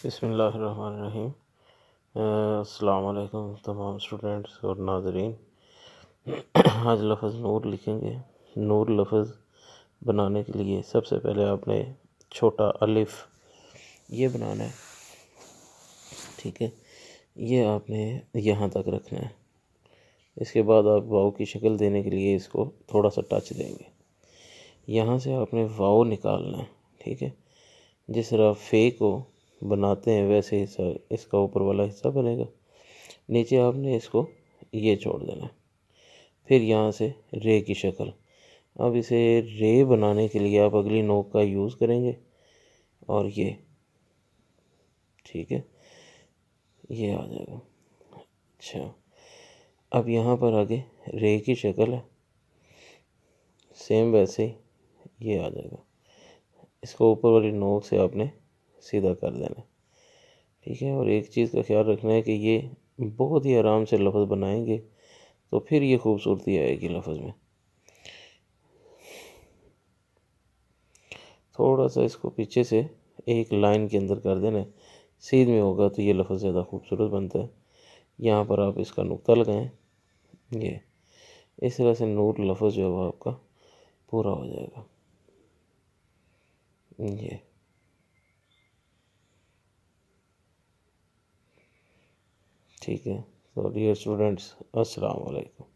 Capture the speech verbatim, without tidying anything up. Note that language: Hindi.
बिस्मिल्लाहिर्रहमानिर्रहीम। अस्सलाम वालेकुम तमाम स्टूडेंट्स और नाज़रीन। आज लफ्ज़ नूर लिखेंगे। नूर लफ्ज़ बनाने के लिए सबसे पहले आपने छोटा अलिफ ये बनाना है, ठीक है। ये आपने यहाँ तक रखना है। इसके बाद आप वाव की शक्ल देने के लिए इसको थोड़ा सा टच देंगे। यहाँ से आपने वाव निकालना है, ठीक है। जिस तरह फे को बनाते हैं वैसे हिस्सा इसका ऊपर वाला हिस्सा बनेगा। नीचे आपने इसको ये छोड़ देना है। फिर यहाँ से रे की शक्ल। अब इसे रे बनाने के लिए आप अगली नोक का यूज़ करेंगे और ये, ठीक है, ये आ जाएगा। अच्छा, अब यहाँ पर आगे रे की शक्ल है, सेम वैसे ही ये आ जाएगा। इसको ऊपर वाली नोक से आपने सीधा कर देना है, ठीक है। और एक चीज़ का ख्याल रखना है कि ये बहुत ही आराम से लफ्ज़ बनाएंगे तो फिर ये खूबसूरती आएगी लफ्ज़ में। थोड़ा सा इसको पीछे से एक लाइन के अंदर कर देना है, सीध में होगा तो ये लफ्ज़ ज़्यादा खूबसूरत बनता है। यहाँ पर आप इसका नुक्ता लगाएं, ये इस तरह से नूर लफ्ज़ जो है वो आपका पूरा हो जाएगा। ये ठीक है। तो डियर स्टूडेंट्स, अस्सलाम वालेकुम।